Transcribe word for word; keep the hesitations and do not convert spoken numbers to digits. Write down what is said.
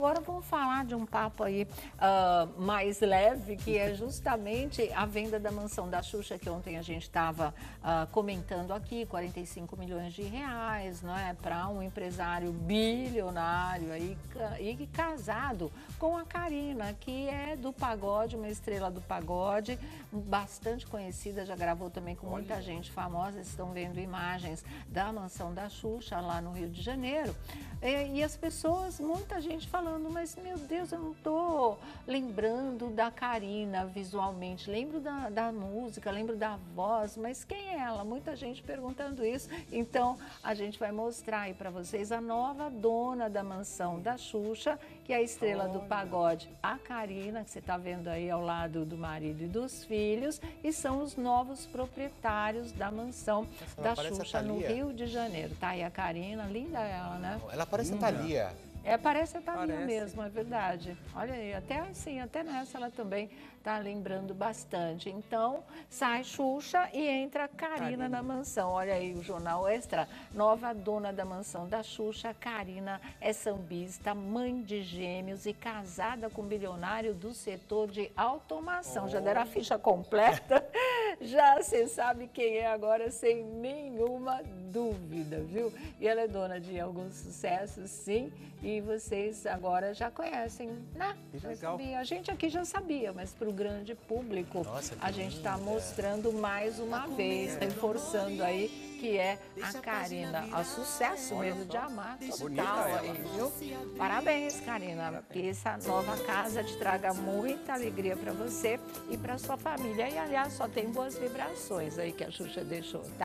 Agora vamos falar de um papo aí uh, mais leve, que é justamente a venda da mansão da Xuxa, que ontem a gente estava uh, comentando aqui, quarenta e cinco milhões de reais, não é? Para um empresário bilionário aí, e casado com a Karina, que é do pagode, uma estrela do pagode, bastante conhecida, já gravou também com muita Olha. gente famosa. Estão vendo imagens da mansão da Xuxa lá no Rio de Janeiro. E, e as pessoas, muita gente falando, mas meu Deus, eu não estou lembrando da Karina visualmente, lembro da, da música, lembro da voz, mas quem é ela? Muita gente perguntando isso. Então a gente vai mostrar aí para vocês a nova dona da mansão da Xuxa, que é a estrela Olha. do pagode, a Karina, que você está vendo aí ao lado do marido e dos filhos, e são os novos proprietários da mansão Essa da parece a Xuxa no Thalia. Rio de Janeiro. Tá aí a Karina, linda ela, né? Ela parece Linda. a Thalia. É, parece a Thalia Parece. mesmo, é verdade. Olha aí, até assim, até nessa ela também tá lembrando bastante. Então, sai Xuxa e entra Karina, Karina. na mansão. Olha aí o Jornal Extra, nova dona da mansão da Xuxa. Karina é sambista, mãe de gêmeos e casada com um bilionário do setor de automação. Já deram a ficha completa? Já você sabe quem é agora, sem nenhuma dúvida, viu? E ela é dona de alguns sucessos, sim, e vocês agora já conhecem, né? Que Já legal. sabia. A gente aqui já sabia, mas para o grande público, Nossa, que a gente está linda. mostrando mais uma vez, reforçando aí que é a Karina. A sucesso mesmo de amar, Bonita total ela. aí, viu? Parabéns, Karina, que essa nova casa te traga muita alegria para você e para sua família. E, aliás, só tem boas vibrações aí que a Xuxa deixou, tá?